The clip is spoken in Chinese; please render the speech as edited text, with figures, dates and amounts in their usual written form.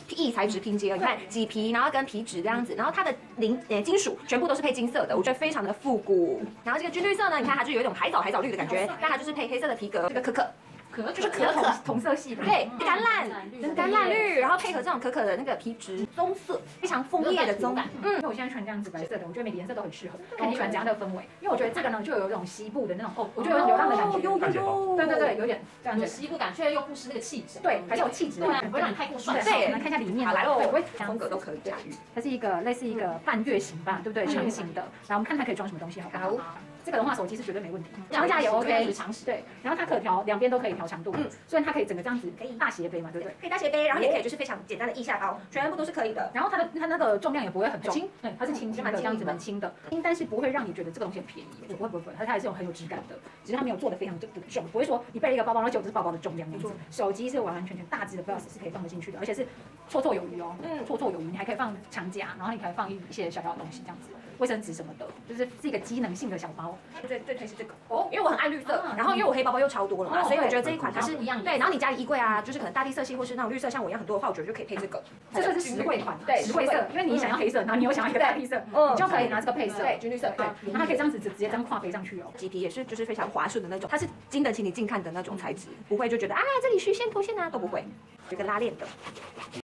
异材质拼接，你看麂皮，然后跟皮质这样子，然后它的金属全部都是配金色的，我觉得非常的复古。然后这个军绿色呢，你看它就有一种海藻绿的感觉，但它就是配黑色的皮革，这个就是可同色系的，对，橄榄绿，然后配合这种可的那个皮质棕色，非常枫叶的棕。 因为我现在穿这样子白色的，我觉得每个颜色都很适合，看你喜欢怎样的氛围。因为我觉得这个呢，就有一种西部的那种我觉得有流浪的感觉，对，有点这样子， 有西部感，却又不失那个气质， 对，还是有气质的， 不会让你太过帅。 对， 我们看一下里面， 好来喽， 对， 风格都可以驾驭。 它是一个类似一个半月形吧，对不对？长形的，然后我们看它可以装什么东西，好不好？这个的话，手机是绝对没问题，长夹也 OK， 对，然后它可调，两边都可以调长度，所以它可以整个这样子，可以大斜背嘛，对不对？ 可以大斜背，然后也可以就是非常简单的腋下包，全部都是可以的。 然后它那个重量也不会很重，对，它是轻的，这样子蛮轻的，但是不会让你觉得这个东西很便宜，不会，它还是有很有质感的，只是它没有做的非常的重，不会说你背了一个包包，然后结果这是包包的重量那样子。手机是完完全全大只的 Plus 是可以放得进去的，而且是绰绰有余哦，绰绰有余，你还可以放长夹，然后你可以放一些小小的东西这样子，卫生纸什么的，就是一个机能性的小包。 最推是这个哦，因为我很爱绿色，然后因为我黑包包又超多了嘛，所以我觉得这一款它是一样对，然后你家里衣柜啊，就是可能大地色系或是那种绿色像我一样很多的话，我觉得就可以配这个。 这个是实惠款， 对， 实惠色，因为你想要黑色，然后你又想要一个大地色，你就可以拿这个配色， 对，军绿色， 对，然后它可以这样子直接这样跨背上去哦。 麂皮也是就是非常滑顺的那种，它是经得起你近看的那种材质，不会就觉得啊这里虚线凸线啊都不会，有一个拉链的。